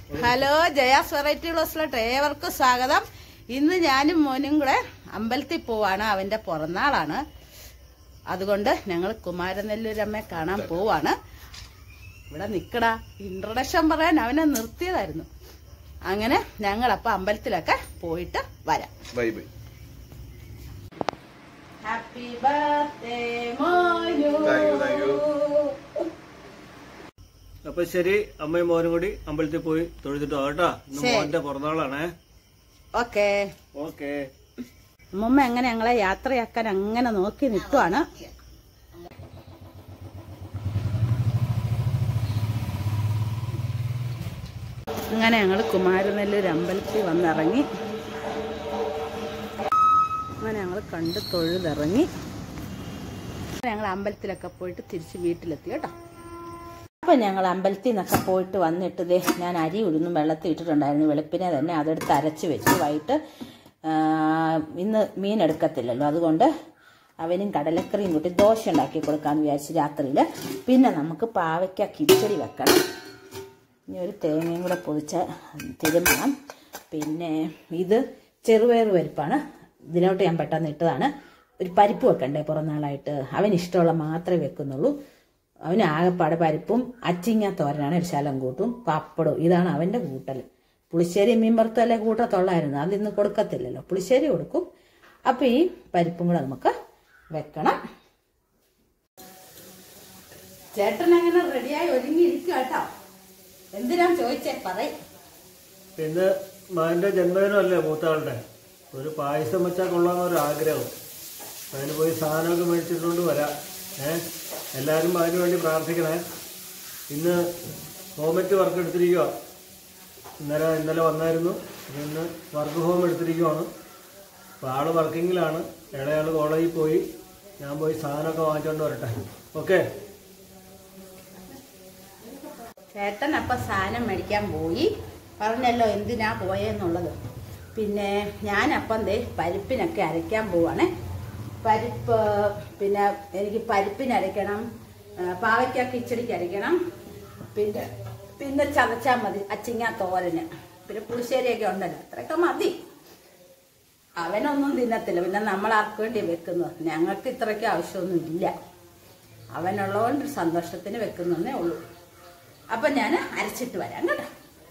Hello, Jaya's variety ക്ലോസിലോട്ട് ഏവർക്കും സ്വാഗതം. ഇന്ന് ഞാനും മോനും കൂടെ അമ്പലത്തിൽ പോവാണ്. അവന്റെ പിറന്നാളാണ്. അതുകൊണ്ട് ഞങ്ങൾ കുമാരനെല്ലൂരമ്മയെ കാണാൻ പോവാണ്. ഇവിടെ നിക്കടാ, ഇൻട്രൊഡക്ഷൻ പറയാൻ അവനെ നിർത്തിയതായിരുന്നു. അങ്ങനെ ഞങ്ങളപ്പോ അമ്പലത്തിലൊക്കെ പോയിട്ട് വരാം. Bye bye. ഹാപ്പി ബർത്ത്ഡേ മോനു. അപ്പൊ ശരി, അമ്മയും മോനും കൂടി അമ്പലത്തിൽ പോയി തൊഴുതിട്ട് കേട്ടോ. മോന്റെ പിറന്നാളാണേ. Okay okay. അമ്മമ്മ അങ്ങനെ ഞങ്ങളെ യാത്രയാക്കാൻ അങ്ങനെ നോക്കി നിൽക്കുവാണ്. അങ്ങനെ ഞങ്ങൾ കുമാരനെല്ലൂർ അമ്പലത്തിൽ വന്നിറങ്ങി. അങ്ങനെ ഞങ്ങൾ കണ്ട് തൊഴുതിറങ്ങി. ഞങ്ങൾ അമ്പലത്തിലൊക്കെ പോയിട്ട് തിരിച്ച് വീട്ടിലെത്തി കേട്ടോ. അപ്പം ഞങ്ങൾ അമ്പലത്തിൽ നിന്നൊക്കെ പോയിട്ട് വന്നിട്ട് ഞാൻ അരി ഉഴുന്നും വെള്ളത്തിൽ ഇട്ടിട്ടുണ്ടായിരുന്നു. വെളുപ്പിനെ തന്നെ അതെടുത്ത് അരച്ച് വെച്ചു. വൈകിട്ട് ഇന്ന് മീൻ എടുക്കത്തില്ലല്ലോ, അതുകൊണ്ട് അവനും കടലക്കറിയും കൂട്ടി ദോശ ഉണ്ടാക്കി കൊടുക്കാമെന്ന് വിചാരിച്ചു രാത്രിയിൽ. പിന്നെ നമുക്ക് പാവയ്ക്ക കിച്ചടി വെക്കണം. ഇനി ഒരു തേങ്ങയും കൂടെ പൊതിച്ച് തിരുമണം. പിന്നെ ഇത് ചെറുപയർ പരിപ്പാണ്. ഇതിലോട്ട് ഞാൻ പെട്ടെന്ന് ഇട്ടതാണ്. ഒരു പരിപ്പ് വെക്കണ്ടേ പിറന്നാളായിട്ട്. അവനിഷ്ടമുള്ള മാത്രമേ വെക്കുന്നുള്ളൂ. അവന് ആകെപ്പാട് പരിപ്പും അച്ചിങ്ങ തോരനാണ്, ഒരു ശലം കൂട്ടും, പപ്പടവും. ഇതാണ് അവൻ്റെ കൂട്ടൽ. പുളിശ്ശേരി മീൻ വറുത്തും അല്ലേ കൂട്ടത്തുള്ളായിരുന്നു. അതിന്ന് കൊടുക്കത്തില്ലല്ലോ, പുളിശ്ശേരി കൊടുക്കും. അപ്പം ഈ പരിപ്പും കൂടെ നമുക്ക് വെക്കണം. ചേട്ടൻ അങ്ങനെ റെഡിയായി ഒരുങ്ങിയിരിക്കുക കേട്ടോ. എന്തിനാ ചോദിച്ചേ പറയും. പിന്നെ മകന്റെ ജന്മദിനമല്ലേ മൂത്താളുടെ. ഒരു പായസം വെച്ചാൽ കൊള്ളാമെന്നൊരു ആഗ്രഹം. അതിന് പോയി സാധനമൊക്കെ മേടിച്ചിട്ടുകൊണ്ട് വരാം. എല്ലാവരും അതിന് വേണ്ടി പ്രാർത്ഥിക്കണേ. ഇന്ന് ഹോംവർക്ക് വർക്ക് എടുത്തിരിക്കുക. ഇന്നലെ വന്നായിരുന്നു. ഇന്ന് വർക്ക് ഹോം എടുത്തിരിക്കുവാണ്. അപ്പോൾ ആള് വർക്കിങ്ങിലാണ്. ഇളയാൾ കോളേജിൽ പോയി. ഞാൻ പോയി സാധനമൊക്കെ വാങ്ങിച്ചുകൊണ്ട് വരട്ടെ. ഓക്കെ. ചേട്ടൻ അപ്പം സാധനം മേടിക്കാൻ പോയി. പറഞ്ഞല്ലോ എന്തിനാ പോയെന്നുള്ളത്. പിന്നെ ഞാനപ്പം പരിപ്പിനൊക്കെ അരയ്ക്കാൻ പോവാണേ. പരിപ്പ് പിന്നെ എനിക്ക് പരിപ്പിന് അരയ്ക്കണം, പാവയ്ക്ക കിച്ചടിക്ക് അരയ്ക്കണം, പിന്നെ ചതച്ചാൽ മതി അച്ചിങ്ങ തോരന്, പിന്നെ പുളിശ്ശേരിയൊക്കെ ഉണ്ടല്ലോ. അത്രയൊക്കെ മതി. അവനൊന്നും തിന്നത്തില്ല. പിന്നെ നമ്മൾ ആർക്ക് വേണ്ടി വെക്കുന്നത്? ഞങ്ങൾക്ക് ഇത്രയ്ക്ക് ആവശ്യമൊന്നും ഇല്ല. അവനുള്ളതുകൊണ്ട് സന്തോഷത്തിന് വെക്കുന്നേ ഉള്ളൂ. അപ്പം ഞാൻ അരച്ചിട്ട് വരാം കേട്ടോ.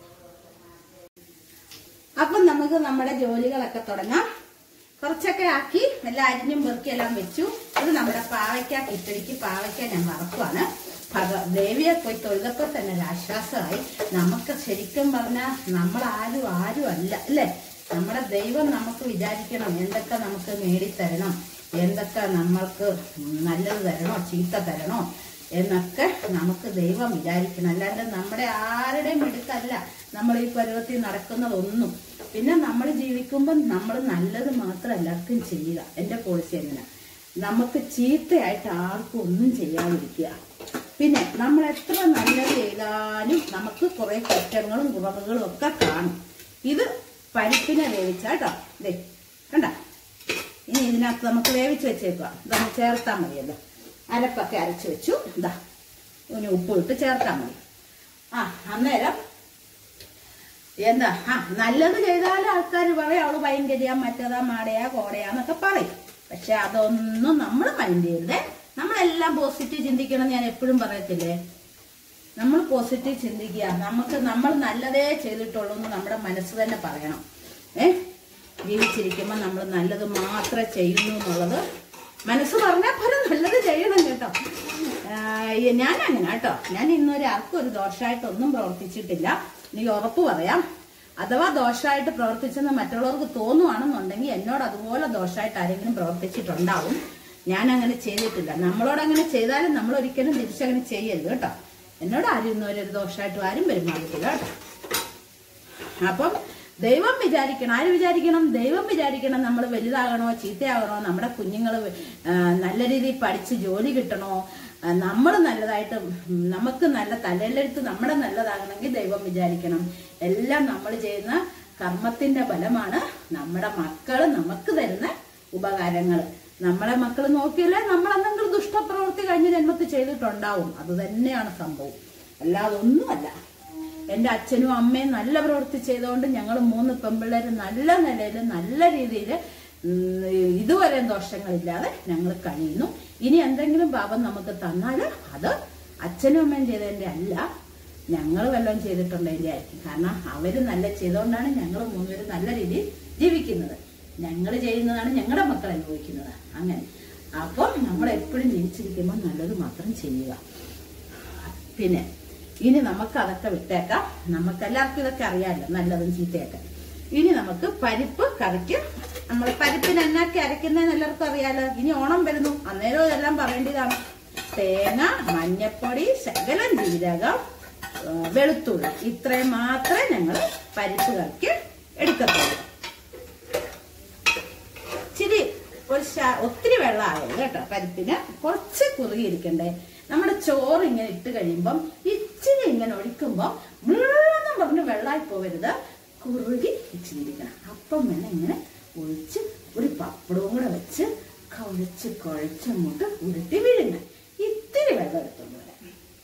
അപ്പം നമുക്ക് നമ്മുടെ ജോലികളൊക്കെ തുടങ്ങാം. കുറച്ചൊക്കെ ആക്കി എല്ലാം അരിഞ്ഞും പെറുക്കിയെല്ലാം വെച്ചു. ഇത് നമ്മുടെ പാവയ്ക്ക കിച്ചടിക്ക് പാവയ്ക്ക ഞാൻ വറക്കുവാണ്. ദേവിയെ പോയി തൊഴുതപ്പോൾ തന്നെ ഒരു ആശ്വാസമായി. നമുക്ക് ശരിക്കും പറഞ്ഞാൽ നമ്മളാരും അല്ല അല്ലേ. നമ്മുടെ ദൈവം നമുക്ക് വിചാരിക്കണം എന്തൊക്കെ നമുക്ക് നേടിത്തരണം, എന്തൊക്കെ നമ്മൾക്ക് നല്ലത് തരണോ ചീത്ത തരണോ എന്നൊക്കെ നമുക്ക് ദൈവം വിചാരിക്കണം. അല്ലാണ്ട് നമ്മുടെ ആരുടെയും എടുത്തല്ല നമ്മൾ ഈ പരുവത്തിൽ നടക്കുന്നതൊന്നും. പിന്നെ നമ്മൾ ജീവിക്കുമ്പോൾ നമ്മൾ നല്ലത് മാത്രം എല്ലാവർക്കും ചെയ്യുക. എൻ്റെ പോളിസി എങ്ങനെ, നമുക്ക് ചീത്തയായിട്ട് ആർക്കും ഒന്നും ചെയ്യാതിരിക്കുക. പിന്നെ നമ്മൾ എത്ര നല്ലത് ചെയ്താലും നമുക്ക് കുറെ കുറ്റങ്ങളും കുറവുകളും ഒക്കെ കാണും. ഇത് പരിപ്പിനെ വേവിച്ചാട്ടോ. ഇതേ കണ്ട. ഇനി ഇതിനകത്ത് നമുക്ക് വേവിച്ച് വെച്ചേക്കുക. ഇതൊന്ന് ചേർത്താൽ മതിയല്ലോ. അരപ്പൊക്കെ അരച്ച് വെച്ചു. ഇതാ ഇനി ഉപ്പ് ഇട്ട് ചേർത്താൽ മതി. അന്നേരം എന്താ നല്ലത് ചെയ്താലും ആൾക്കാർ പറയും അവള് ഭയങ്കരയാ, മറ്റേതാ, മാടയാ, കോടയാന്നൊക്കെ പറയും. പക്ഷെ അതൊന്നും നമ്മൾ മൈൻഡ് ചെയ്യരുതേ. നമ്മളെല്ലാം പോസിറ്റീവ് ചിന്തിക്കണം. ഞാൻ എപ്പോഴും പറയത്തില്ലേ, നമ്മൾ പോസിറ്റീവ് ചിന്തിക്കുക. നമ്മൾ നല്ലതേ ചെയ്തിട്ടുള്ളൂ എന്ന് നമ്മുടെ മനസ്സ് തന്നെ പറയണം. ജീവിച്ചിരിക്കുമ്പോൾ നമ്മൾ നല്ലത് മാത്രമേ ചെയ്യുന്നു എന്നുള്ളത് മനസ്സ് പറഞ്ഞാൽ പോലെ നല്ലത് ചെയ്യണം കേട്ടോ. ഞാൻ അങ്ങനെ കേട്ടോ. ഞാൻ ഇന്നൊരാൾക്കും ഒരു ദോഷമായിട്ടൊന്നും പ്രവർത്തിച്ചിട്ടില്ല. എനിക്ക് ഉറപ്പ് പറയാം. അഥവാ ദോഷമായിട്ട് പ്രവർത്തിച്ചെന്ന് മറ്റുള്ളവർക്ക് തോന്നുവാണെന്നുണ്ടെങ്കിൽ എന്നോട് അതുപോലെ ദോഷമായിട്ട് ആരെങ്കിലും പ്രവർത്തിച്ചിട്ടുണ്ടാവും. ഞാൻ അങ്ങനെ ചെയ്തിട്ടില്ല. നമ്മളോട് അങ്ങനെ ചെയ്താലും നമ്മൾ ഒരിക്കലും തിരിച്ചങ്ങനെ ചെയ്യരുത് കേട്ടോ. എന്നോട് ആരും ഇന്നൊരു ദോഷമായിട്ടും ആരും പെരുമാറിയിട്ടില്ല കേട്ടോ. അപ്പം ദൈവം വിചാരിക്കണം. ആര് വിചാരിക്കണം? ദൈവം വിചാരിക്കണം. നമ്മൾ വലുതാകണോ ചീത്തയാകണോ, നമ്മുടെ കുഞ്ഞുങ്ങൾ നല്ല രീതിയിൽ പഠിച്ച് ജോലി കിട്ടണോ, നമ്മൾ നല്ലതായിട്ട് നമുക്ക് നല്ല തലയിലെടുത്ത് നമ്മുടെ നല്ലതാകണമെങ്കിൽ ദൈവം വിചാരിക്കണം. എല്ലാം നമ്മൾ ചെയ്യുന്ന കർമ്മത്തിന്റെ ഫലമാണ് നമ്മുടെ മക്കള് നമുക്ക് തരുന്ന ഉപകാരങ്ങൾ. നമ്മളെ മക്കൾ നോക്കിയാലേ നമ്മൾ എന്തെങ്കിലും ദുഷ്ടപ്രവൃത്തി കഴിഞ്ഞ ജന്മത്തിൽ ചെയ്തിട്ടുണ്ടാവും. അത് തന്നെയാണ് സംഭവം, അല്ലാതെ ഒന്നുമല്ല. എന്റെ അച്ഛനും അമ്മയും നല്ല പ്രവൃത്തി ചെയ്തുകൊണ്ട് ഞങ്ങൾ 3 പെൺപിള്ളേര് നല്ല നിലയിൽ നല്ല രീതിയിൽ ഇതുവരെ ദോഷങ്ങളില്ലാതെ ഞങ്ങൾ കഴിയുന്നു. ഇനി എന്തെങ്കിലും പാപം നമുക്ക് തന്നാൽ അത് അച്ഛനും അമ്മയും ചെയ്തതിന്റെ അല്ല, ഞങ്ങൾ വല്ലതും ചെയ്തിട്ടുള്ളതിന്റെ ആയിരിക്കും. കാരണം അവര് നല്ല ചെയ്തുകൊണ്ടാണ് ഞങ്ങൾ 3 പേര് നല്ല രീതിയിൽ ജീവിക്കുന്നത്. ഞങ്ങൾ ചെയ്യുന്നതാണ് ഞങ്ങളുടെ മക്കൾ അനുഭവിക്കുന്നത്. അങ്ങനെ അപ്പം നമ്മൾ എപ്പോഴും ജീവിച്ചിരിക്കുമ്പോൾ നല്ലത് മാത്രം ചെയ്യുക. പിന്നെ ഇനി നമുക്ക് അതൊക്കെ വിട്ടേക്കാം. നമുക്ക് എല്ലാവർക്കും ഇതൊക്കെ അറിയാമല്ലോ, നല്ലതും ചീത്തയൊക്കെ. ഇനി നമുക്ക് പരിപ്പ് കറിക്ക് നമ്മൾ പരിപ്പിന് എന്നാക്കി അരയ്ക്കുന്നതെന്ന് എല്ലാവർക്കും അറിയാലോ. ഇനി ഓണം വരുന്നു, അന്നേരം ഇതെല്ലാം പറയേണ്ടതാണ്. തേങ്ങ, മഞ്ഞപ്പൊടി, ശകലം ജീരകം, വെളുത്തുള്ളി, ഇത്രയും മാത്രമേ ഞങ്ങൾ പരിപ്പ് കറിക്ക് എടുക്കത്തുള്ളൂ. ഇച്ചിരി ഒത്തിരി വെള്ളമായത് കേട്ടോ. പരിപ്പിന് കുറച്ച് കുറുകിയിരിക്കണ്ടേ. നമ്മുടെ ചോറ് ഇങ്ങനെ ഇട്ട് കഴിയുമ്പം ഇച്ചിരി ഇങ്ങനെ ഒഴിക്കുമ്പോ മുഴുവനും പറഞ്ഞ് വെള്ളമായി പോവരുത്, കുറുകി ഇച്ചിരി ഇരിക്കണം. അപ്പം വേണം ഇങ്ങനെ ഒഴിച്ച് ഒരു പപ്പടവും കൂടെ വെച്ച് കുഴച്ചങ്ങോട്ട് ഉരുട്ടി വീഴുന്ന ഇത്തിരി വെള്ളം എടുത്തോണ്ട് വരാം.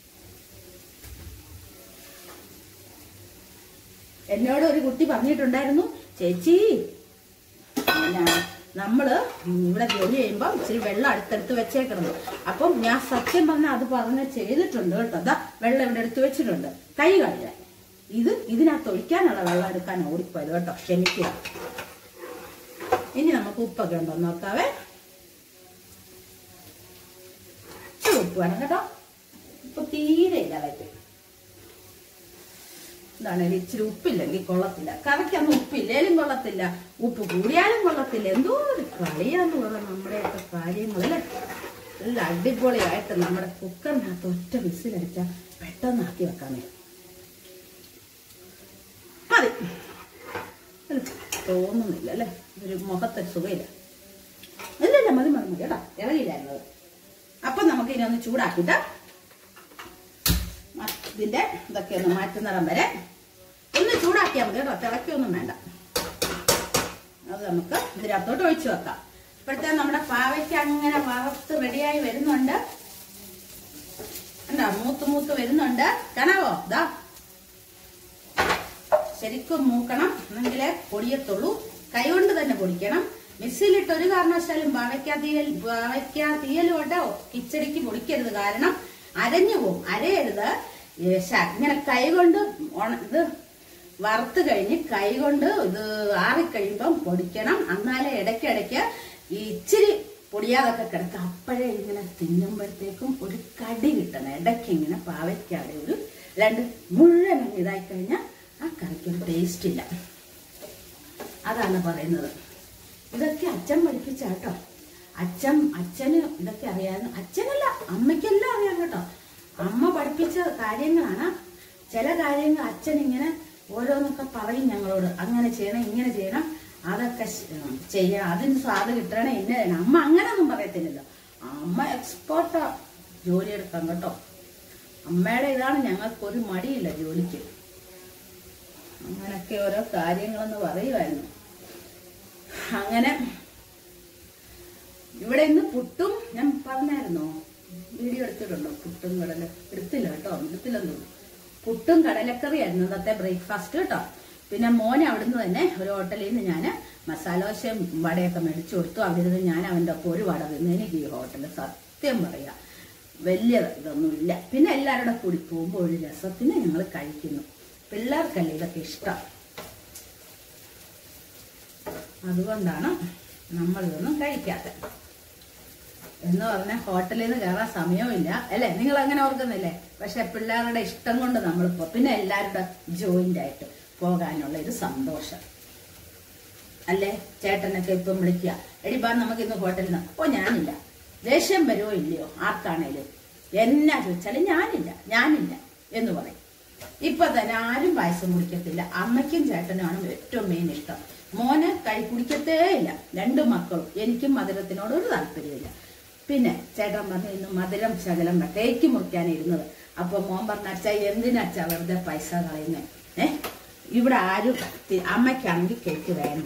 എന്നോട് ഒരു കുട്ടി പറഞ്ഞിട്ടുണ്ടായിരുന്നു, ചേച്ചി നമ്മള് ഇവിടെ ജോലി ചെയ്യുമ്പോ ഇച്ചിരി വെള്ളം അടുത്തടുത്ത് വെച്ചേക്കണം. അപ്പം ഞാൻ സത്യം പറഞ്ഞാൽ അത് പറഞ്ഞ് ചെയ്തിട്ടുണ്ട് കേട്ടോ. അതാ വെള്ളം ഇവിടെ എടുത്ത് വെച്ചിട്ടുണ്ട് കൈ കഴുകാൻ. ഇതിനകത്ത് ഒഴിക്കാനുള്ള വെള്ളം എടുക്കാൻ ഓടിപ്പോയത് കേട്ടോ, ക്ഷമിക്കുക. ഇനി നമുക്ക് ഉപ്പൊക്കെ ഉണ്ടോ നോക്കാവേ. ഉപ്പ് വേണം കേട്ടോ, ഉപ്പ് തീരെ ഇല്ലാതായിട്ട്. എന്താണ് ഇച്ചിരി ഉപ്പില്ലെങ്കിൽ കൊള്ളത്തില്ല. കറിക്കൊന്നും ഉപ്പില്ലേലും കൊള്ളത്തില്ല, ഉപ്പ് കൂടിയാലും കൊള്ളത്തില്ല. എന്തോ ഒരു കളിയാന്ന് പറയാം നമ്മുടെയൊക്കെ കാര്യങ്ങളല്ലേ. എല്ലാം അടിപൊളിയായിട്ട് നമ്മുടെ കുക്കറിനകത്ത് ഒറ്റ വിസിലടിച്ചാൽ പെട്ടെന്നാക്കി വെക്കാമേ. മതി തോന്നുന്നില്ല അല്ലേ, ഒരു മുഖത്തെ സുഖമില്ല. ഇല്ലല്ല മതി മതി മതി കേട്ടോ, ഇളകിയില്ലായിരുന്നത്. അപ്പൊ നമുക്ക് ഇനി ഒന്ന് ചൂടാക്കിട്ട് ഇതിന്റെ ഇതൊക്കെ ഒന്ന് മാറ്റുന്നിടം വരെ ഒന്ന് ചൂടാക്കിയാൽ മതി കേട്ടോ, തിളക്കൊന്നും വേണ്ട. അത് നമുക്ക് ഇതിനകത്തോട്ട് ഒഴിച്ചു വെക്കാം. ഇപ്പോഴത്തെ നമ്മുടെ പാവയ്ക്ക് അങ്ങനെ വറുത്ത് റെഡിയായി വരുന്നുണ്ട്. എന്താ മൂത്ത് വരുന്നുണ്ട്, കാണാവോ? ഇതാ ശരിക്കും മൂക്കണം, എന്നെങ്കിലേ പൊടിയത്തുള്ളൂ. കൈകൊണ്ട് തന്നെ പൊടിക്കണം. മിക്സിയിലിട്ട് ഒരു കാരണവശാലും പാവയ്ക്ക തീയലോട്ട് കിച്ചടിക്ക് പൊടിക്കരുത്. കാരണം അരഞ്ഞു പോവും, അരയരുത്. ഇങ്ങനെ കൈകൊണ്ട് ഇത് വറുത്ത് കഴിഞ്ഞ് കൈകൊണ്ട് ഇത് ആറിക്കഴിയുമ്പം പൊടിക്കണം. എന്നാലേ ഇടയ്ക്കിടയ്ക്ക് ഈ ഇച്ചിരി പൊടിയാതൊക്കെ കിടക്കുക. അപ്പോഴേ ഇങ്ങനെ തിന്നുമ്പോഴത്തേക്കും ഒരു കടി കിട്ടണം. ഇടയ്ക്ക് ഇങ്ങനെ പാവയ്ക്കാതെ ഒരു 2 മുഴുവൻ ഇതായി കഴിഞ്ഞാൽ ആ കറിക്കൊരു ടേസ്റ്റ് ഇല്ല. അതാണ് പറയുന്നത്. ഇതൊക്കെ അച്ഛൻ പഠിപ്പിച്ച കേട്ടോ. അച്ഛന് ഇതൊക്കെ അറിയാമായിരുന്നു. അച്ഛനല്ല, അമ്മയ്ക്കെല്ലാം അറിയാം കേട്ടോ. അമ്മ പഠിപ്പിച്ച കാര്യങ്ങളാണ്. ചില കാര്യങ്ങൾ അച്ഛൻ ഇങ്ങനെ ഓരോന്നൊക്കെ പറയും ഞങ്ങളോട്, അങ്ങനെ ചെയ്യണം ഇങ്ങനെ ചെയ്യണം, അതൊക്കെ ചെയ്യണം, അതിന് സ്വാദ് കിട്ടണം, ഇന്ന ചെയ്യണം. അമ്മ അങ്ങനെയൊന്നും പറയത്തില്ലല്ലോ. അമ്മ എക്സ്പേർട്ടാ ജോലിയെടുക്കാം കേട്ടോ. അമ്മയുടെ ഇതാണ്, ഞങ്ങൾക്കൊരു മടിയില്ല ജോലിക്ക്. അങ്ങനൊക്കെ ഓരോ കാര്യങ്ങളെന്ന് പറയുമായിരുന്നു. അങ്ങനെ ഇവിടെ ഇന്ന് പുട്ടും, ഞാൻ പറഞ്ഞായിരുന്നോ വീഡിയോ എടുത്തിട്ടുണ്ടോ? പുട്ടും കടല എടുത്തില്ല കേട്ടോ, എടുത്തില്ലെന്ന് തോന്നുന്നു. പുട്ടും കടലക്കറിയായിരുന്നു ഇന്നത്തെ ബ്രേക്ക്ഫാസ്റ്റ് കേട്ടോ. പിന്നെ മോനെ അവിടുന്ന് തന്നെ ഒരു ഹോട്ടലിൽ നിന്ന് ഞാൻ മസാലദോശയും വടയൊക്കെ മേടിച്ചു കൊടുത്തു. അവിടുന്ന് ഞാൻ അവൻ്റെ ഒപ്പം ഒരു വട തിന്നു. എനിക്ക് ഈ ഹോട്ടലിൽ സത്യം പറയാം വലിയ ഇതൊന്നുമില്ല. പിന്നെ എല്ലാവരുടെ കൂടി പോകുമ്പോൾ ഒരു രസത്തിന് ഞങ്ങൾ കഴിക്കുന്നു. പിള്ളേർക്കല്ലേ ഇതൊക്കെ ഇഷ്ടം, അതുകൊണ്ടാണ് നമ്മളിതൊന്നും കഴിക്കാത്തത്. എന്ന് പറഞ്ഞാൽ ഹോട്ടലിൽ നിന്ന് കയറാൻ സമയവുമില്ല അല്ലെ, നിങ്ങൾ അങ്ങനെ ഓർക്കുന്നില്ലേ? പക്ഷെ പിള്ളേരുടെ ഇഷ്ടം കൊണ്ട് നമ്മളിപ്പോ പിന്നെ എല്ലാവരുടെ ജോയിന്റ് ആയിട്ട് പോകാനുള്ള ഒരു സന്തോഷം അല്ലേ. ചേട്ടനൊക്കെ ഇപ്പം വിളിക്കുക, എടി ബാ നമുക്ക് ഇന്ന് ഹോട്ടലിൽ നിന്ന്. ഓ ഞാനില്ല. ദേഷ്യം വരുമോ ഇല്ലയോ ആർക്കാണേലും, എന്നാ ചോദിച്ചാലും ഞാനില്ല എന്ന് പറയും. ഇപ്പൊ തന്നെ ആരും പായസം കുടിക്കത്തില്ല. അമ്മയ്ക്കും ചേട്ടനുമാണ് ഏറ്റവും മെയിൻ ഇഷ്ടം. മോന് കുടിക്കത്തേ ഇല്ല. 2 മക്കളും. എനിക്കും മധുരത്തിനോട് ഒരു താല്പര്യമില്ല. പിന്നെ ചേട്ടൻ പറഞ്ഞു ഇന്ന് മധുരം ശകലം കേക്ക് മുറിക്കാനിരുന്നത്. അപ്പൊ മോൻ പറഞ്ഞ അച്ഛാ എന്തിനച്ഛാ വെറുതെ പൈസ കളയുന്നേ? ഇവിടെ ആരും, അമ്മയ്ക്കാണെങ്കിൽ കേക്ക് വേണ്ട.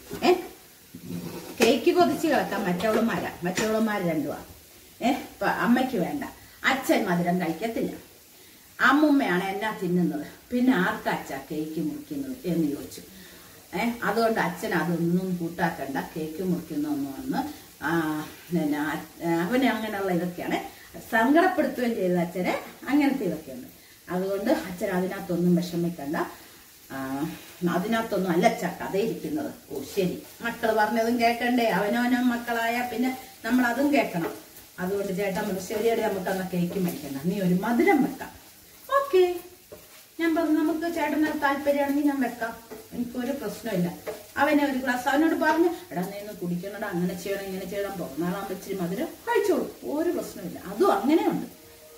കേക്ക് കൊതിച്ച് കിടക്കാം മറ്റവളുമാർ 2 ഇപ്പൊ അമ്മയ്ക്ക് വേണ്ട. അച്ഛൻ മധുരം കഴിക്കത്തില്ല. അമ്മുമ്മയാണ് എന്നാ തിന്നുന്നത്, പിന്നെ ആർക്കാ അച്ഛാ കേക്ക് മുറിക്കുന്നത് എന്ന് ചോദിച്ചു. അതുകൊണ്ട് അച്ഛൻ അതൊന്നും കൂട്ടാക്കണ്ട, കേക്ക് മുറിക്കുന്നൊന്നും വന്ന് പിന്നെ അവന് അങ്ങനെയുള്ള ഇതൊക്കെയാണ്. സങ്കടപ്പെടുത്തുകയും ചെയ്തത് അച്ഛനെ, അങ്ങനത്തെ ഇതൊക്കെയുണ്ട്. അതുകൊണ്ട് അച്ഛൻ അതിനകത്തൊന്നും വിഷമിക്കണ്ട, അതിനകത്തൊന്നും അല്ല അച്ഛാ കഥയിരിക്കുന്നത്. ഓ ശരി, മക്കൾ പറഞ്ഞതും കേൾക്കണ്ടേ, അവനവനും മക്കളായ പിന്നെ നമ്മൾ അതും കേൾക്കണം. അതുകൊണ്ട് ചേട്ടൻ ശരിയായിട്ട് നമുക്ക് അന്ന് കേക്ക് മേടിക്കണ്ട, നീ ഒരു മധുരം വെക്കാം. ഓക്കെ, ഞാൻ പറഞ്ഞു നമുക്ക് ചേട്ടന് താല്പര്യമാണെങ്കിൽ ഞാൻ വെക്കാം, എനിക്കൊരു പ്രശ്നമില്ല. അവനെ ഒരു ഗ്ലാസ് അവനോട് പറഞ്ഞു, എടാ നീ ഒന്ന് കുടിക്കണടാ, അങ്ങനെ ചെയ്യണം ഇങ്ങനെ ചെയ്യണം, പിറന്നാളാകുമ്പോൾ ഇച്ചിരി മധുരം കഴിച്ചോളൂ, ഒരു പ്രശ്നമില്ല. അതും അങ്ങനെയുണ്ട്.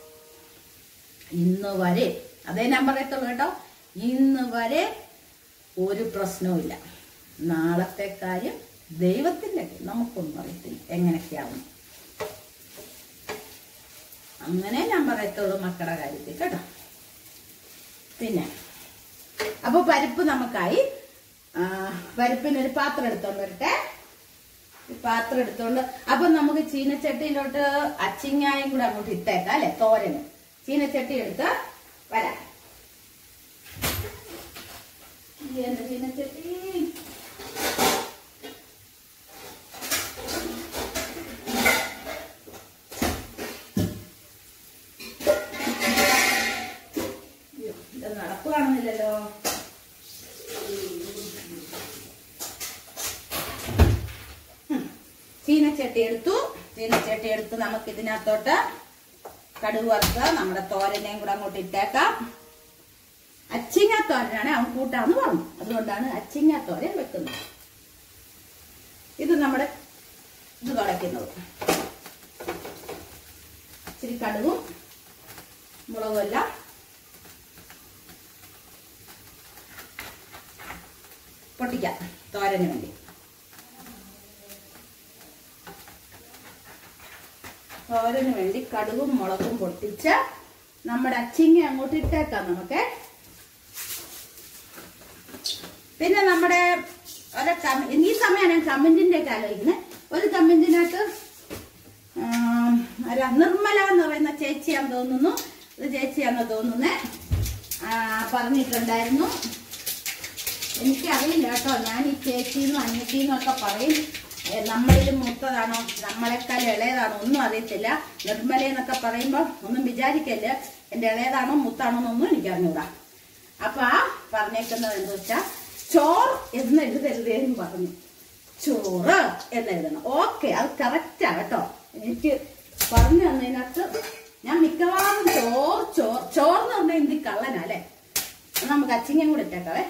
ഇന്ന് വരെ അതേ ഞാൻ പറയത്തുള്ളൂ കേട്ടോ, ഇന്ന് വരെ ഒരു പ്രശ്നവുമില്ല. നാളത്തെ കാര്യം ദൈവത്തിന്റെ, നമുക്കൊന്നും അറിയത്തില്ല എങ്ങനെയൊക്കെയാവും. അങ്ങനെ ഞാൻ പറയത്തുള്ളൂ മക്കളുടെ കാര്യത്തിൽ കേട്ടോ. പിന്നെ അപ്പൊ പരിപ്പ് നമുക്കായി. പരിപ്പിനൊരു പാത്രം എടുത്തോണ്ട് വരട്ടെ. പാത്രം എടുത്തോണ്ട് അപ്പൊ നമുക്ക് ചീനച്ചട്ടിയിലോട്ട് അച്ചിങ്ങായും കൂടെ അങ്ങോട്ട് ഇട്ടേക്കാം അല്ലെ, തോരന്. ചീനച്ചട്ടി എടുത്ത് വരാം. ചീനച്ചട്ടി നടപ്പ് കാണുന്നില്ലല്ലോ. ചീനച്ചട്ടി എടുത്തു നമുക്ക് ഇതിനകത്തോട്ട് കടുക് വറുത്ത് നമ്മുടെ തോരനെയും കൂടെ അങ്ങോട്ട് ഇട്ടേക്കാം. അച്ചിങ്ങ തോരനാണ്, അവൻ കൂട്ടാന്ന് പറഞ്ഞു, അതുകൊണ്ടാണ് അച്ചിങ്ങ തോരൻ വെക്കുന്നത്. ഇത് നമ്മുടെ ഇത് തുടയ്ക്കുന്നത്. ഇച്ചിരി കടുകും മുളകും എല്ലാം പൊട്ടിക്കാം തോരന് വേണ്ടി. തോരന് വേണ്ടി കടുകും മുളകും പൊട്ടിച്ച് നമ്മുടെ അച്ചിങ്ങ അങ്ങോട്ട് ഇട്ടേക്കാം നമുക്ക്. പിന്നെ നമ്മുടെ ഈ സമയമാണ് ഞാൻ കമന്റിന്റെ ഒക്കെ ആലോചിക്കുന്നത്. ഒരു കമന്റിനകത്ത് നിർമ്മല എന്ന് പറയുന്ന ചേച്ചിയാന്ന് തോന്നുന്നു, ഇത് ചേച്ചിയാന്ന് തോന്നുന്നേ, പറഞ്ഞിട്ടുണ്ടായിരുന്നു. എനിക്കറിയില്ല കേട്ടോ, ഞാൻ ഈ ചേച്ചിന്നും അനിയത്തിന്നും ഒക്കെ പറയും. നമ്മളിൽ മൂത്തതാണോ നമ്മളെക്കാൾ ഇളയതാണോ ഒന്നും അറിയത്തില്ല. നിർമ്മല എന്നൊക്കെ പറയുമ്പോ ഒന്നും വിചാരിക്കല്ല എന്റെ ഇളയതാണോ മൂത്താണോ എന്നൊന്നും എനിക്കറിഞ്ഞൂടാ. അപ്പൊ പറഞ്ഞേക്കുന്നത് എന്താ വെച്ചാ ചോറ് എന്ന് എഴുതരുതേന്ന് പറഞ്ഞു, ചോറ് എന്നെഴുതണം. ഓക്കെ, അത് കറക്റ്റാ കേട്ടോ. എനിക്ക് പറഞ്ഞു തന്നതിനകത്ത് ഞാൻ മിക്കവാറും ചോറെന്ന് പറഞ്ഞാൽ എന്ത് കള്ളനാ അല്ലെ. നമുക്ക് അച്ചിങ്ങയും കൂടെ ഇട്ടേക്കാവേ.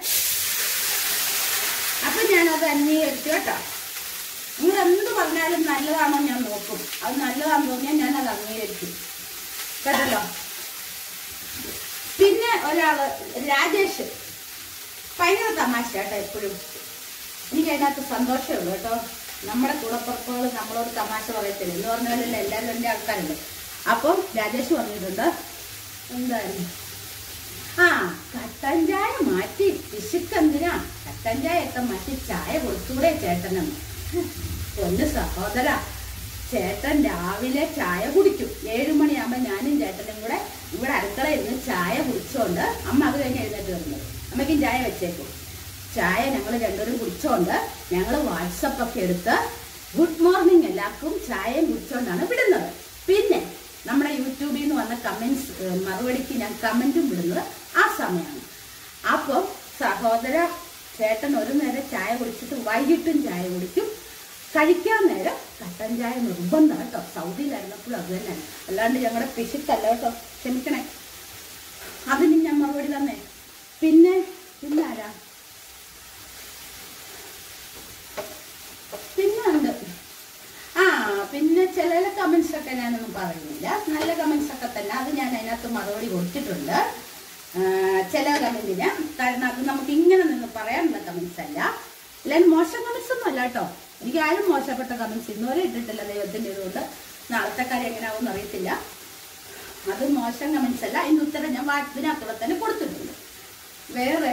അപ്പൊ ഞാനത് അന്വേഷിച്ചു കേട്ടോ. നിങ്ങൾ എന്ത് പറഞ്ഞാലും നല്ലതാണോ ഞാൻ നോക്കും, അത് നല്ലതാണെന്ന് തോന്നിയാൽ ഞാനത് അംഗീകരിക്കും കേട്ടല്ലോ. പിന്നെ ഒരാള് രാജേഷ് ഭയങ്കര തമാശ കേട്ടോ. എപ്പോഴും എനിക്ക് അതിനകത്ത് സന്തോഷമേ ഉള്ളൂ കേട്ടോ. നമ്മുടെ കൂടപ്പുറപ്പുകൾ നമ്മളോട് തമാശ പറയത്തില്ല എന്ന് പറഞ്ഞാലല്ല, എല്ലാവരും എൻ്റെ ആൾക്കാരുണ്ട്. അപ്പം രാജേഷ് പറഞ്ഞിട്ടുണ്ട് എന്തായാലും കട്ടൻ ചായ മാറ്റി പിശുക്കെന്തിനാ, കട്ടൻ ചായ ഒക്കെ മാറ്റി ചായ കൊടുത്തൂടെ ചേട്ടനെന്ന്. പൊന്നു സഹോദര, ചേട്ടൻ രാവിലെ ചായ കുടിക്കും. 7 മണിയാകുമ്പോ ഞാനും ചേട്ടനും കൂടെ ഇവിടെ അടുക്കളയിൽ നിന്ന് ചായ കുടിച്ചോണ്ട്, അമ്മ അത് കഴിഞ്ഞ് എഴുന്നേറ്റ് വരുന്നത്, അമ്മയ്ക്കും ചായ വെച്ചേക്കും. ചായ ഞങ്ങൾ രണ്ടുപേരും കുടിച്ചോണ്ട് ഞങ്ങൾ വാട്സപ്പ് ഒക്കെ എടുത്ത് ഗുഡ് മോർണിംഗ് എല്ലാവർക്കും ചായയും കുടിച്ചോണ്ടാണ് വിടുന്നത്. പിന്നെ നമ്മുടെ യൂട്യൂബിൽ നിന്ന് വന്ന കമന്റ്സ് മറുപടിക്ക് ഞാൻ കമന്റും വിടുന്നത് ആ സമയമാണ്. അപ്പം സഹോദര, ചേട്ടൻ ഒരു നേരം ചായ കുടിച്ചിട്ട് വൈകിട്ടും ചായ കുടിക്കും. കഴിക്കാൻ നേരം കട്ടൻ ചായ നിർബന്ധം കേട്ടോ. സൗദിയിലായിരുന്നപ്പോഴും അത് തന്നെയാണ്, അല്ലാണ്ട് ഞങ്ങളുടെ പിശുക്കല്ല കേട്ടോ, ക്ഷമിക്കണേ. അതിന് ഞാൻ മറുപടി തന്നെ. പിന്നെ ആരാ പിന്നെ ഉണ്ട്. പിന്നെ ചില കമന്റ്സ് ഒക്കെ ഞാനൊന്നും പറയുന്നില്ല, നല്ല കമന്റ്സ് ഒക്കെ തന്നെ, അത് ഞാൻ അതിനകത്ത് മറുപടി കൊടുത്തിട്ടുണ്ട്. ചില കമന്റിന്, കാരണം അത് നമുക്ക് ഇങ്ങനെ നിന്ന് പറയാനുള്ള കമന്റ്സ് അല്ല. അല്ലെങ്കിൽ മോശം കമന്റ്സ് ഒന്നും അല്ല കേട്ടോ. എനിക്ക് ആരും മോശപ്പെട്ട കമന്റ്സ് ഇന്നുവരെ ഇട്ടിട്ടില്ല ദൈവത്തിന്റെ ഇതുകൊണ്ട്. നാളത്തെ കാര്യം എങ്ങനെയാവുമെന്ന് അറിയത്തില്ല. അത് മോശം കമന്റ്സ് അല്ല. അതിന് ഉത്തരം ഞാൻ ഇതിനകത്തുള്ള തന്നെ കൊടുത്തിട്ടുണ്ട്. വേറെ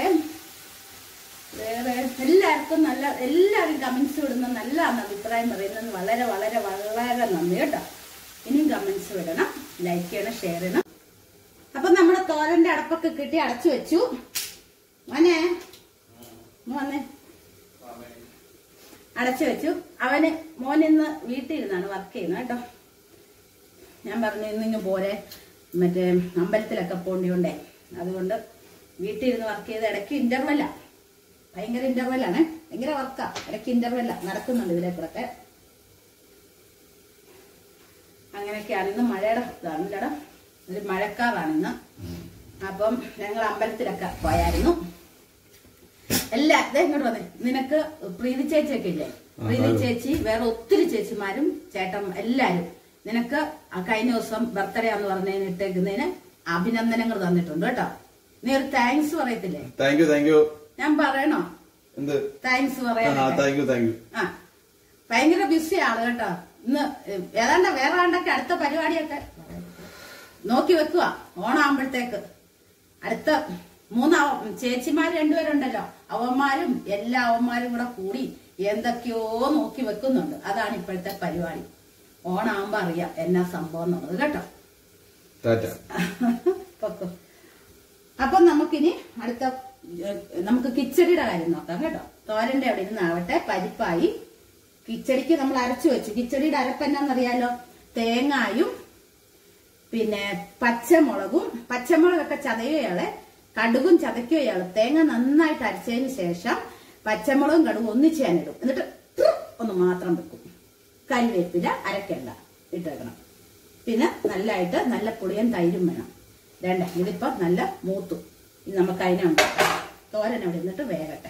എല്ലാവർക്കും എല്ലാവരും കമന്റ്സ് വിടുന്ന നല്ലതാണ് അഭിപ്രായം പറയുന്നത്. വളരെ വളരെ വളരെ നന്ദി കേട്ടോ. ഇനിയും കമന്റ്സ് വിടണം, ലൈക്ക് ചെയ്യണം, ഷെയർ ചെയ്യണം. അപ്പൊ നമ്മുടെ തോരന്റെ അടപ്പൊക്കെ കിട്ടി അടച്ചു വെച്ചു. മോനെ വന്നേ, അടച്ചു വെച്ചു. മോനിന്ന് വീട്ടിലിരുന്നാണ് വർക്ക് ചെയ്യുന്നത് കേട്ടോ. ഞാൻ പറഞ്ഞു ഇന്നിങ്ങ് പോലെ മറ്റേ അമ്പലത്തിലൊക്കെ പോണ്ടിയുണ്ടേ, അതുകൊണ്ട് വീട്ടിലിരുന്ന് വർക്ക് ചെയ്ത് ഇടയ്ക്ക് ഇന്റർവെല്ല, ഭയങ്കര ഇന്റർവെല്ലാണ്, ഭയങ്കര വർക്കാ, ഇടയ്ക്ക് ഇന്റർവെല്ല നടക്കുന്നുണ്ട് ഇതിലേക്കൂടെ. അങ്ങനെയൊക്കെയാണ്. ഇന്ന് മഴയുടെ ഇതാണ്, ഒരു മഴക്കാറാണ് ഇന്ന്. അപ്പം ഞങ്ങൾ അമ്പലത്തിലൊക്കെ പോയായിരുന്നു. ഇങ്ങോട്ട് വന്നേ. നിനക്ക് പ്രീതി ചേച്ചിയൊക്കെ ഇല്ലേ? പ്രീതി ചേച്ചി, വേറെ ഒത്തിരി ചേച്ചിമാരും ചേട്ടൻ എല്ലാരും നിനക്ക് കഴിഞ്ഞ ദിവസം ബർത്ത്ഡേ ആന്ന് പറഞ്ഞതിന് ഇട്ടേക്കുന്നതിന് അഭിനന്ദനങ്ങൾ തന്നിട്ടുണ്ട് കേട്ടോ. നീ ഒരു താങ്ക്സ് പറയത്തില്ലേ? Thank you. ഞാൻ പറയണോ? താങ്ക്സ് പറയാൻ? ആ, ഭയങ്കര ബിസി ആണ് കേട്ടോ. ഇന്ന് ഏതാണ്ട് വേറെ ആണ്ടൊക്കെ അടുത്ത പരിപാടിയൊക്കെ നോക്കി വെക്കുക. ഓണാകുമ്പോഴത്തേക്ക് അടുത്ത ചേച്ചിമാര് രണ്ടുപേരുണ്ടല്ലോ, അവന്മാരും എല്ലാ അവന്മാരും കൂടെ കൂടി എന്തൊക്കെയോ നോക്കി വെക്കുന്നുണ്ട്. അതാണ് ഇപ്പോഴത്തെ പരിപാടി. ഓണാകുമ്പോ അറിയാം എന്നാ സംഭവം എന്നുള്ളത് കേട്ടോ. അപ്പൊ നമുക്കിനി നമുക്ക് കിച്ചടിയുടെ കാര്യം നോക്കാം കേട്ടോ. തോരന്റെ അവിടെ ഇരുന്നാവട്ടെ. പരിപ്പായി. കിച്ചടിക്ക് നമ്മൾ അരച്ചു വെച്ചു. കിച്ചടിയുടെ അരപ്പെന്നാന്നറിയാലോ? തേങ്ങായും പിന്നെ പച്ചമുളകൊക്കെ ചതയുകയാളെ, കടുകും ചതയ്ക്കുകയാള്. തേങ്ങ നന്നായിട്ട് അരച്ചതിന് ശേഷം പച്ചമുളകും കടുകും ഒന്നിച്ച് ഞാനിടും. എന്നിട്ട് ഒന്ന് മാത്രം വെക്കും. കരിവേപ്പില അരക്കണ്ട ഇട്ടേക്കണം. പിന്നെ നല്ല പുളിയൻ തൈരും വേണം. ഇതിപ്പോ നല്ല മൂത്തു. ഇത് നമുക്ക് അതിനുണ്ട്. തോരൻ അവിടെ നിന്നിട്ട് വേകട്ടെ.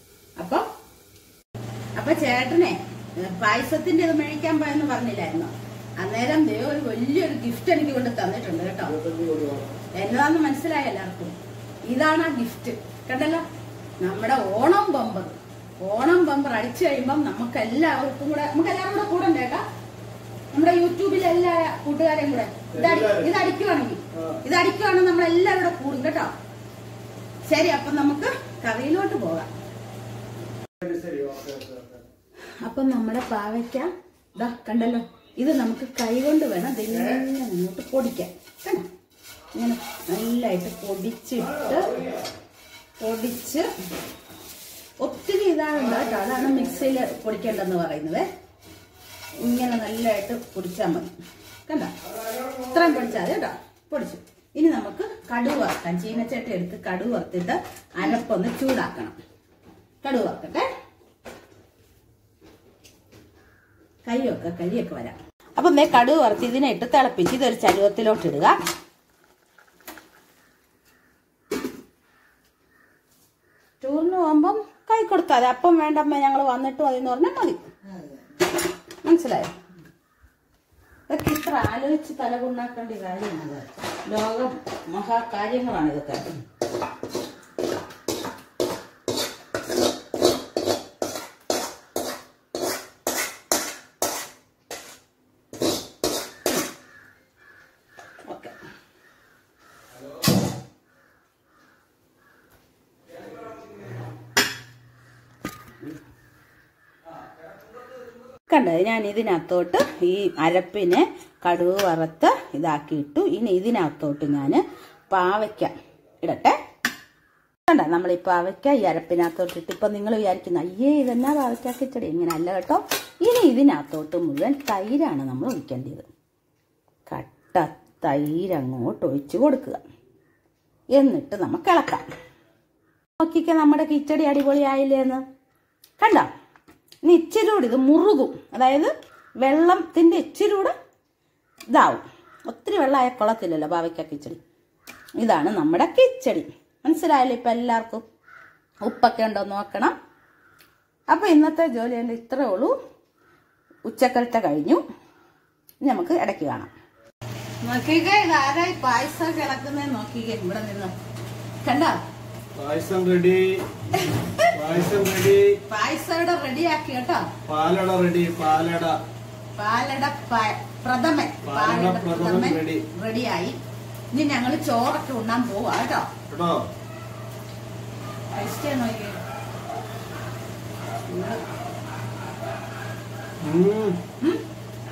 അപ്പൊ ചേട്ടനെ പായസത്തിന്റെ ഇത് മേടിക്കാൻ പോയെന്ന് പറഞ്ഞില്ലായിരുന്നോ? അന്നേരം ദൈവം ഒരു വലിയൊരു ഗിഫ്റ്റ് എനിക്ക് കൊണ്ട് തന്നിട്ടുണ്ട് കേട്ടോ. എന്നതാന്ന് മനസ്സിലായ എല്ലാവർക്കും? ഇതാണ് ആ ഗിഫ്റ്റ്. കണ്ടല്ലോ, നമ്മുടെ ഓണം ബമ്പർ അടിച്ചു കഴിയുമ്പം നമുക്ക് എല്ലാവർക്കും കൂടെ കൂടണ്ടേ കേട്ടോ. നമ്മുടെ യൂട്യൂബിലെ എല്ലാ കൂട്ടുകാരെയും കൂടെ ഇതടിക്കുവാണെങ്കിൽ നമ്മളെല്ലാവരും കൂടെ കൂടും കേട്ടോ. ശരി, അപ്പൊ നമുക്ക് കറിയിലോട്ട് പോകാം. അപ്പൊ നമ്മുടെ പാവയ്ക്ക കണ്ടല്ലോ, ഇത് നമുക്ക് കൈ കൊണ്ട് വേണം ഇതിങ്ങനെ അങ്ങോട്ട് പൊടിക്കാൻ. കണ്ടോ, ഇങ്ങനെ നല്ലതായിട്ട് പൊടിച്ച് ഒത്തിരി ഇതാകണ്ട കേട്ടോ. അതാണ് മിക്സിയിൽ പൊടിക്കേണ്ടെന്ന് പറയുന്നത്. ഇങ്ങനെ നല്ലതായിട്ട് പൊടിച്ചാൽ മതി. കണ്ടോ, ഇത്രയും പൊടിച്ചാൽ മതി കേട്ടോ. പൊടിച്ചു. ഇനി നമുക്ക് കടുക് വറുക്കാം. ചീനച്ചട്ടി എടുത്ത് കടുക് വറുത്തിട്ട് അരപ്പൊന്ന് ചൂടാക്കണം. കടുക് വറുക്കട്ടെ. കരിയൊക്കെ വരാം. അപ്പൊ കടുക് വറുത്ത് ഇതിനിട്ട് തിളപ്പിച്ച് ഇതൊരു ചരുവത്തിലോട്ട് ഇടുക. ടൂറിന് പോകുമ്പം കൈ കൊടുക്കാതെ അപ്പം വേണ്ടമ്മ ഞങ്ങൾ വന്നിട്ട് മതിന്ന് പറഞ്ഞാൽ മതി. മനസ്സിലായോ? ഇതൊക്കെ ഇത്ര ആലോചിച്ച് തലകൊണ്ടാക്കേണ്ട കാര്യമാണ്. ലോകം മഹാകാര്യങ്ങളാണ് ഇതൊക്കെ. കണ്ടത് ഞാൻ ഇതിനകത്തോട്ട് ഈ അരപ്പിനെ കടുക് വറുത്ത് ഇതാക്കിയിട്ടു. ഇനി ഇതിനകത്തോട്ട് ഞാൻ പാവയ്ക്ക ഇടട്ടെ. കണ്ട, നമ്മൾ ഈ പാവയ്ക്ക ഈ അരപ്പിനകത്തോട്ട് ഇട്ട്. ഇപ്പൊ നിങ്ങൾ വിചാരിക്കുന്ന അയ്യേ ഇതെന്നാ പാവയ്ക്ക കിച്ചടി, ഇങ്ങനെ അല്ല കേട്ടോ. ഇനി ഇതിനകത്തോട്ട് മുഴുവൻ തൈരാണ് നമ്മൾ ഒഴിക്കേണ്ടത്. കട്ട തൈര് അങ്ങോട്ട് ഒഴിച്ചു കൊടുക്കുക. എന്നിട്ട് നമുക്ക് ഇളക്കാം. നോക്കിക്ക, നമ്മുടെ കിച്ചടി അടിപൊളിയായില്ലേന്ന്. കണ്ടോ, ഇനി ഇച്ചിരി കൂടി ഇത് മുറുകും. അതായത് വെള്ളത്തിന്റെ ഇച്ചിരി കൂടെ ഇതാവും. ഒത്തിരി വെള്ളമായ കൊള്ളത്തില്ലല്ലോ പാവയ്ക്ക കിച്ചടി. ഇതാണ് നമ്മുടെ കിച്ചടി. മനസ്സിലായല്ലോ ഇപ്പൊ എല്ലാവർക്കും? ഉപ്പൊക്കെ ഉണ്ടോ നോക്കണം. അപ്പൊ ഇന്നത്തെ ജോലി എൻ്റെ ഇത്രേ ഉള്ളൂ. ഉച്ചക്കലത്തെ കഴിഞ്ഞു. നമുക്ക് ഇടയ്ക്ക് കാണാം. നോക്കിക്കേ, ഇതാരായി പായസം കിടക്കുന്നേ. നോക്കിക്കേ, ഇവിടെ നിന്ന് കണ്ടോ? പായസം റെഡി. പായസം റെഡിയാക്കി കേട്ടോ. പാലട റെഡി. പാലട പ്രഥമൻ റെഡിയായി. ഇനി ഞങ്ങള് ചോറൊക്കെ ഉണ്ണാൻ പോവാ കേട്ടോ.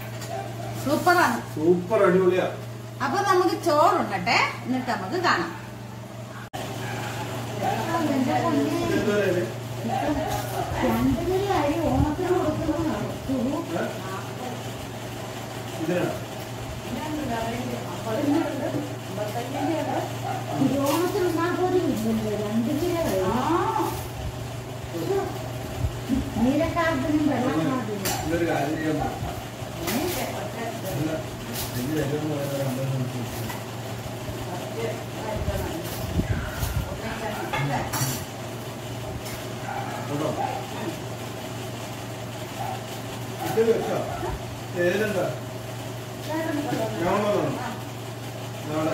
സൂപ്പറാണ്. സൂപ്പർ, അടിപൊളിയാ. അപ്പൊ നമുക്ക് ചോറുണ്ടട്ടെ, എന്നിട്ട് നമുക്ക് കാണാം. അരി ഓണത്തിന് കൊടുക്കുന്നതാണ്. ഓണത്തിന് ഉണ്ടാക്കുന്നില്ലല്ലോ 2 കിലോ. നീലക്കാർഡിനും വെള്ളക്കാർഡിനും ഏതെന്താ നാളെ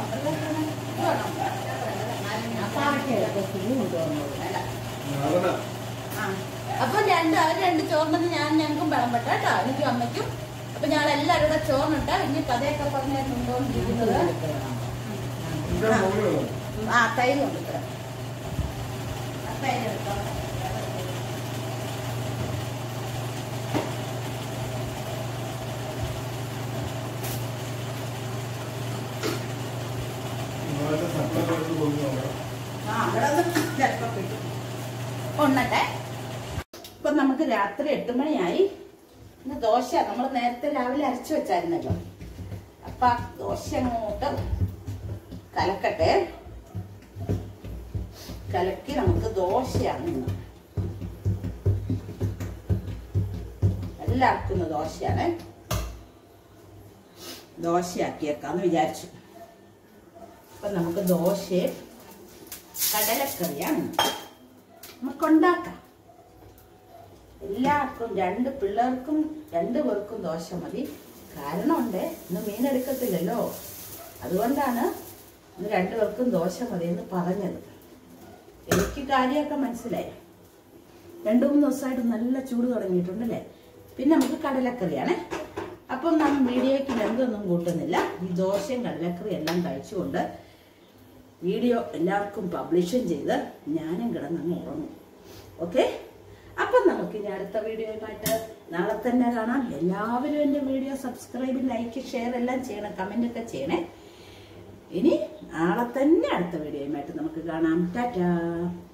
അപ്പൊ രണ്ട് ചോറിന് ഞങ്ങൾക്കും വിളമ്പട്ട കേട്ടോ, എനിക്കും അമ്മയ്ക്കും. അപ്പൊ ഞങ്ങൾ എല്ലാവരും കൂടെ ചോറിനിട്ട ഇനി കഥയൊക്കെ പറഞ്ഞുകൊണ്ടിരിക്കുന്നത്. തൈര് കൊണ്ടിട്ട് തൈര് എടുക്കാം. ഉണ്ണട്ടെ. ഇപ്പൊ നമുക്ക് രാത്രി 8 മണിയായി. ഇന്ന് ദോശ നമ്മൾ നേരത്തെ രാവിലെ അരച്ചു വെച്ചായിരുന്നല്ലോ. അപ്പൊ ദോശ അങ്ങോട്ട് കലക്കട്ടെ. കലക്കി നമുക്ക് ദോശയാണ് ഇന്ന്. എല്ലാവർക്കും ദോശയാണ്. ദോശയാക്കിയേക്കാന്ന് വിചാരിച്ചു. അപ്പൊ നമുക്ക് ദോശയും കടലക്കറിയാണ് നമുക്കുണ്ടാക്കാം. എല്ലാവർക്കും 2 പിള്ളേർക്കും 2 പേർക്കും ദോശ മതി. കാരണമുണ്ട്, ഇന്ന് മീൻ എടുക്കത്തില്ലല്ലോ. അതുകൊണ്ടാണ് ഇന്ന് 2 പേർക്കും ദോശ മതി എന്ന് പറഞ്ഞത്. എനിക്ക് കാര്യമൊക്കെ മനസ്സിലായി. 2-3 ദിവസമായിട്ട് നല്ല ചൂട് തുടങ്ങിയിട്ടുണ്ടല്ലേ. പിന്നെ നമുക്ക് കടലക്കറിയാണ്. അപ്പം നമ്മൾ വീഡിയോയ്ക്ക് എന്തൊന്നും കൂട്ടുന്നില്ല. ഈ ദോശയും കടലക്കറി എല്ലാം കഴിച്ചുകൊണ്ട് വീഡിയോ എല്ലാവർക്കും പബ്ലിഷും ചെയ്ത് ഞാനും കിടന്നങ്ങ് ഉറങ്ങും. ഓക്കെ, അപ്പം നമുക്ക് ഇനി അടുത്ത വീഡിയോയുമായിട്ട് നാളെ തന്നെ കാണാം. എല്ലാവരും എൻ്റെ വീഡിയോ സബ്സ്ക്രൈബ്, ലൈക്ക്, ഷെയർ എല്ലാം ചെയ്യണം, കമൻ്റ് ഒക്കെ ചെയ്യണേ. ഇനി നാളെ തന്നെ അടുത്ത വീഡിയോയുമായിട്ട് നമുക്ക് കാണാം. ടാറ്റാ.